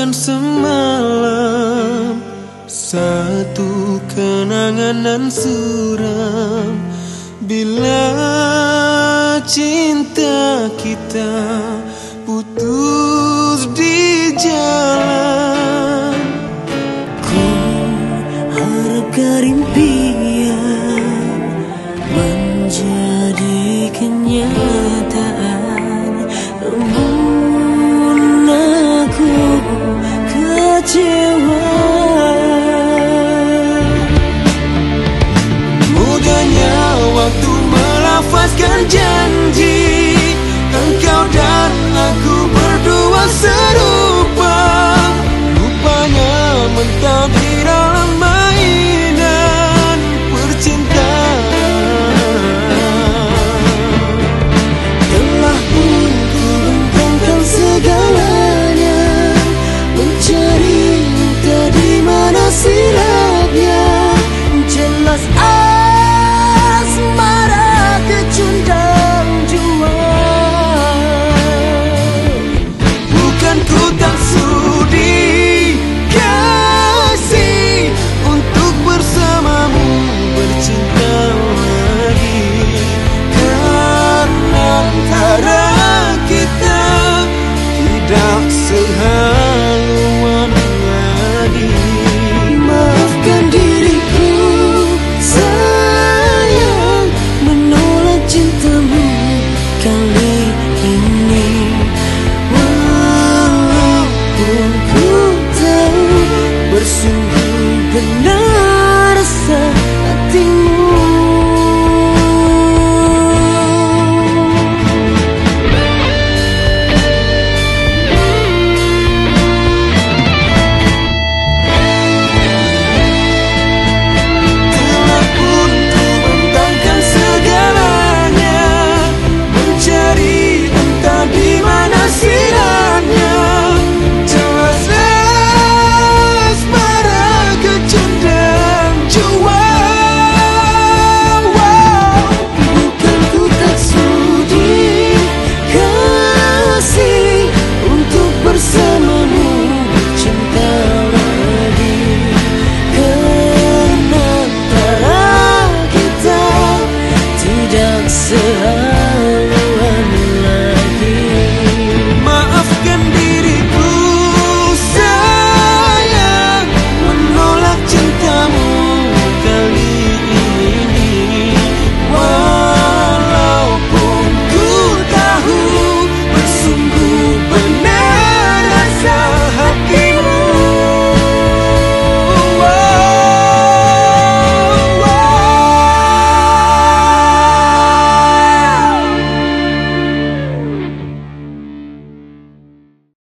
bukan semalam, satu kenangan dan suram. Bila cinta kita putus di jalan, ku harapkan impian menjadi kenyataan, namun aku kecewa. Mudahnya waktu melafazkan janji, engkau dan aku berdua serupa. Rupanya mentari dalam mainan percintaan. Telah pun ku bentangkan segalanya, mencari entah di mana sirapnya. Jelas asmara kecundang jua. Bukan ku tak sudi kasih untuk bersamamu bercinta lagi, karena antara kita tidak sehaluan lagi. Maafkan diriku sayang, menolak cintamu kali ini. Walaupun ku tahu bersungguh benar rasa